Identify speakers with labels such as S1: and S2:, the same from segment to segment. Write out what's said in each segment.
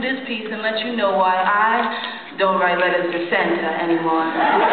S1: this piece and let you know why I don't write letters to Santa anymore.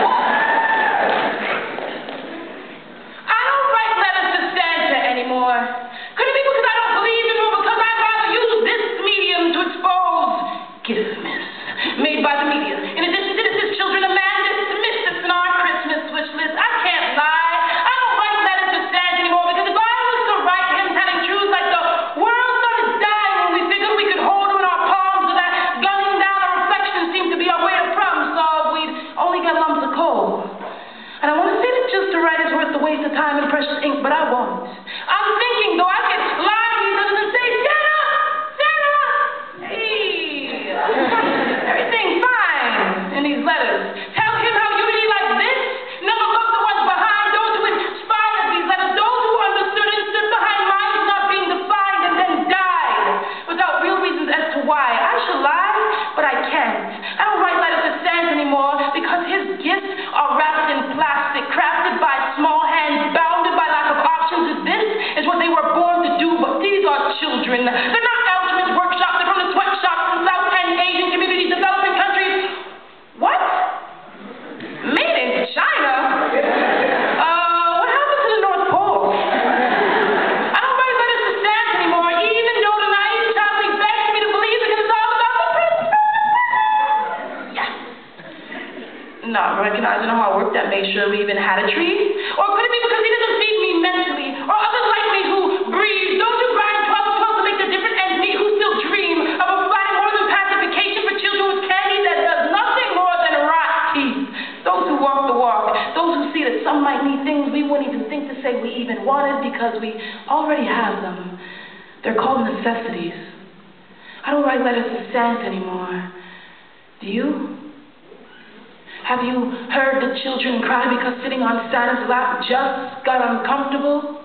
S1: I don't write letters to Santa anymore. Could it be because I don't believe in or because I'd rather use this medium to expose gifts made by the media? In addition to this, children of man dismissed us in our Christmas wish list. I can't lie. I don't write letters to Santa anymore because if I was to write him telling truths like the world started dying when we figured we could hold him in our palms, or that gunning down a reflection seemed to be our way to problem solve, we'd only get lumps of coal. And I want to say that just to write is worth the waste of time and precious ink, but I won't. I'm thinking, though, I could lie to these letters and say, Santa! Santa! Hey! Everything's fine in these letters. Tell him how unity like this never looked the ones behind, those who inspired these letters, those who understood and stood behind minds not being defined and then died without real reasons as to why. I should lie, but I can't. I don't write letters to Santa anymore because his gifts are wrapped in plastic, crafted by small hands, bounded by lack of options. This is what they were born to do, but these are children. They're not alchemists workshops. They're from the sweatshops in South and Asian communities, developing countries. What? Made in China? What happened to the North Pole? I don't write letters to Santa anymore, even though the naive child begs me to believe because it's all about the princess. Yes. Not recognizing how hard work that made sure we even had a tree? Or could it be because he doesn't feed me mentally? Or others like me who breathe, those who grind 12 to make the different ends meet, who still dream of providing more than pacification for children with candy that does nothing more than rot teeth? Those who walk the walk, those who see that some might need things we wouldn't even think to say we even wanted because we already have them. They're called necessities. I don't write letters to Santa anymore. Do you? Have you heard the children cry because sitting on Santa's lap just got uncomfortable?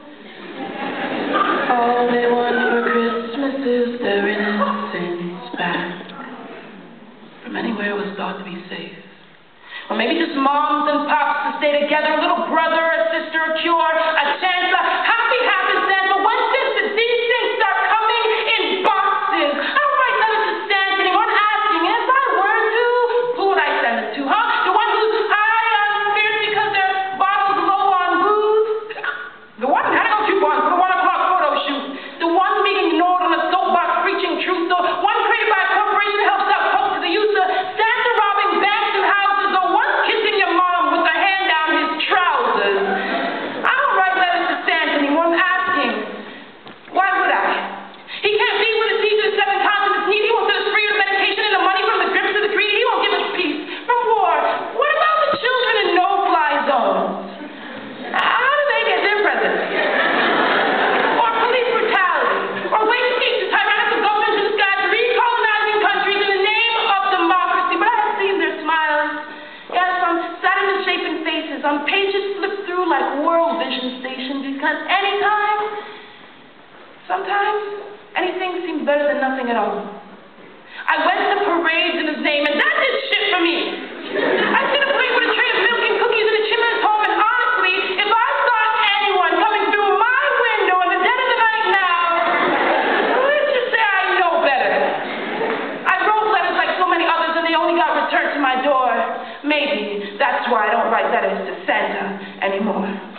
S1: All they want for Christmas is their innocence back from anywhere it was thought to be safe. Or maybe just moms and pops to stay together, a little brother, a sister, a cure, a chance, a happy happenstance. But once these things start coming in boxes, I don't write letters to Santa anymore. I'm asking, if I were to, who would I send it to, huh? The one who's high on spirits because their boss is low on booze? The one, I don't know coupons for the 1 o'clock photo shoot. The one being ignored on a soapbox preaching truth. The one created by a corporation that helps out folks to the use of Santa robbing banks and houses. The one kissing your mom with a hand down his trousers. I don't write letters to Santa anymore. I'm asking, why would I? He can't feed with his teeth to the 7 continents needy. He won't set us free of medication and the money from the grips of the greedy. He won't give us peace from war. What about the children in no-fly zones? How do they get their presents? Or police brutality? Or waste to tyrannical governments in disguise, recolonizing countries in the name of democracy? But I have seen their smiles. Yes, on Saturn-shaping faces, on pages flipped through like World Vision stations, because sometimes, anything seems better than nothing at all. I went to parades in his name, and that did shit for me. I seen a parade with a tray of milk and cookies in a chimney's home, and honestly, if I saw anyone coming through my window in the dead of the night now, let's just say I know better. I wrote letters like so many others, and they only got returned to my door. Maybe that's why I don't write letters to Santa anymore.